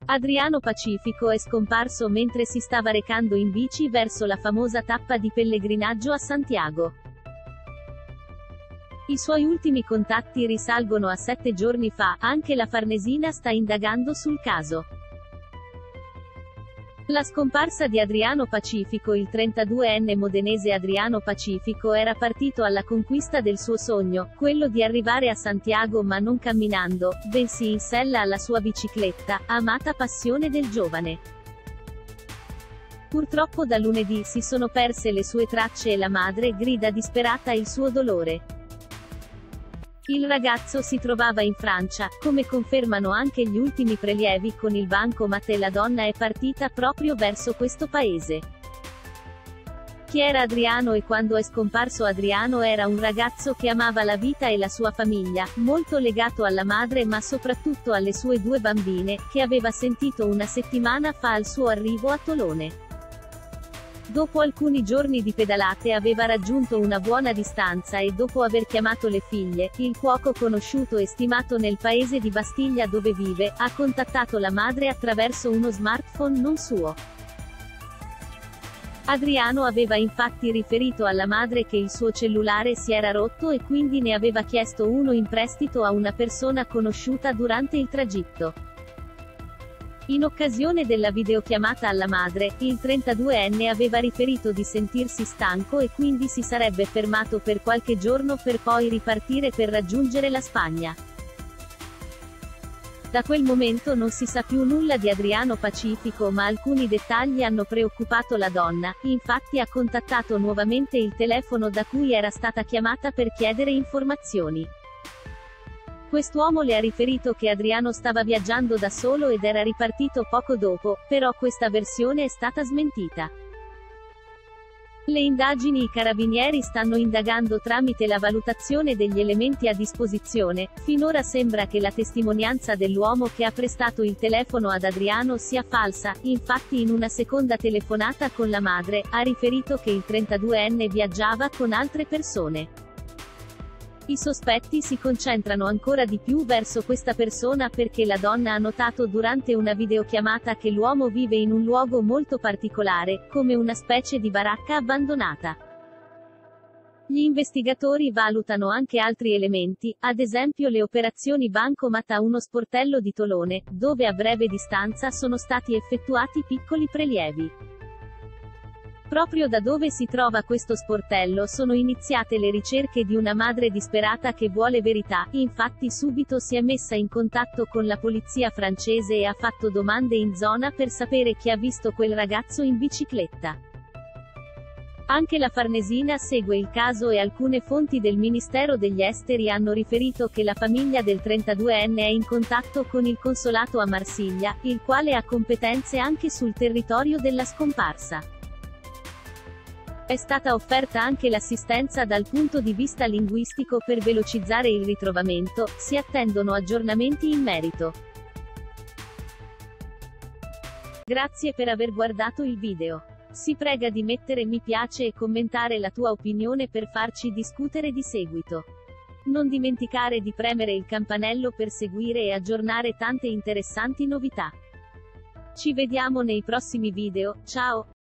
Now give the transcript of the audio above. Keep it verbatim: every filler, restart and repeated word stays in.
Adriano Pacifico è scomparso mentre si stava recando in bici verso la famosa tappa di pellegrinaggio a Santiago. I suoi ultimi contatti risalgono a sette giorni fa, anche la Farnesina sta indagando sul caso. La scomparsa di Adriano Pacifico. Il trentaduenne modenese Adriano Pacifico era partito alla conquista del suo sogno, quello di arrivare a Santiago, ma non camminando, bensì in sella alla sua bicicletta, amata passione del giovane. Purtroppo da lunedì si sono perse le sue tracce e la madre grida disperata il suo dolore. Il ragazzo si trovava in Francia, come confermano anche gli ultimi prelievi con il bancomat, e la donna è partita proprio verso questo paese. Chi era Adriano e quando è scomparso Adriano? Era un ragazzo che amava la vita e la sua famiglia, molto legato alla madre ma soprattutto alle sue due bambine, che aveva sentito una settimana fa al suo arrivo a Tolone. Dopo alcuni giorni di pedalate aveva raggiunto una buona distanza e dopo aver chiamato le figlie, il cuoco conosciuto e stimato nel paese di Bastiglia dove vive, ha contattato la madre attraverso uno smartphone non suo. Adriano aveva infatti riferito alla madre che il suo cellulare si era rotto e quindi ne aveva chiesto uno in prestito a una persona conosciuta durante il tragitto. In occasione della videochiamata alla madre, il trentaduenne aveva riferito di sentirsi stanco e quindi si sarebbe fermato per qualche giorno per poi ripartire per raggiungere la Spagna. Da quel momento non si sa più nulla di Adriano Pacifico, ma alcuni dettagli hanno preoccupato la donna, infatti ha contattato nuovamente il telefono da cui era stata chiamata per chiedere informazioni. Quest'uomo le ha riferito che Adriano stava viaggiando da solo ed era ripartito poco dopo, però questa versione è stata smentita. Le indagini. I carabinieri stanno indagando tramite la valutazione degli elementi a disposizione. Finora sembra che la testimonianza dell'uomo che ha prestato il telefono ad Adriano sia falsa, infatti in una seconda telefonata con la madre, ha riferito che il trentaduenne viaggiava con altre persone. I sospetti si concentrano ancora di più verso questa persona perché la donna ha notato durante una videochiamata che l'uomo vive in un luogo molto particolare, come una specie di baracca abbandonata. Gli investigatori valutano anche altri elementi, ad esempio le operazioni bancomat a uno sportello di Tolone, dove a breve distanza sono stati effettuati piccoli prelievi. Proprio da dove si trova questo sportello sono iniziate le ricerche di una madre disperata che vuole verità, infatti subito si è messa in contatto con la polizia francese e ha fatto domande in zona per sapere chi ha visto quel ragazzo in bicicletta. Anche la Farnesina segue il caso e alcune fonti del Ministero degli Esteri hanno riferito che la famiglia del trentaduenne è in contatto con il consolato a Marsiglia, il quale ha competenze anche sul territorio della scomparsa. È stata offerta anche l'assistenza dal punto di vista linguistico per velocizzare il ritrovamento, si attendono aggiornamenti in merito. Grazie per aver guardato il video. Si prega di mettere mi piace e commentare la tua opinione per farci discutere di seguito. Non dimenticare di premere il campanello per seguire e aggiornare tante interessanti novità. Ci vediamo nei prossimi video, ciao!